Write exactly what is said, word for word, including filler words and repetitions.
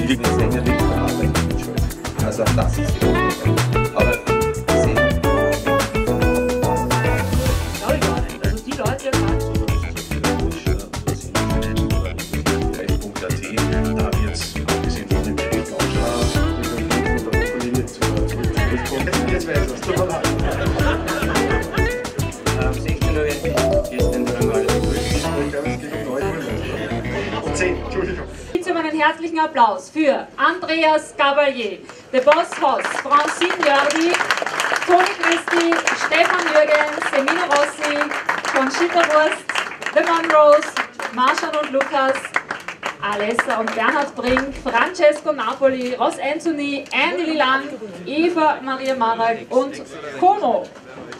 billigen Sänger liegt, dann arbeiten wir schon. Also das ist die Aufgabe. Aber sehen. Glaube ich gar nicht. Also die Leute ja gerade. Da habe ich jetzt abgesehen von dem Bericht auch schon jetzt weiß ich, was du noch hast. Um sechzehn Uhr ist den dreimal Um zehn, Entschuldigung. Bitte um einen herzlichen Applaus für Andreas Gabalier, The Boss Hoss, Francine Jördi, Toni Christi, Stefan Jürgens, Semino Rossi, Conchita Wurst, The Monroes, Marschan und Lukas, Alessa und Bernhard Brink, Francesco Napoli, Ross Anthony, Annelie Lang, Eva Maria Marek und Como.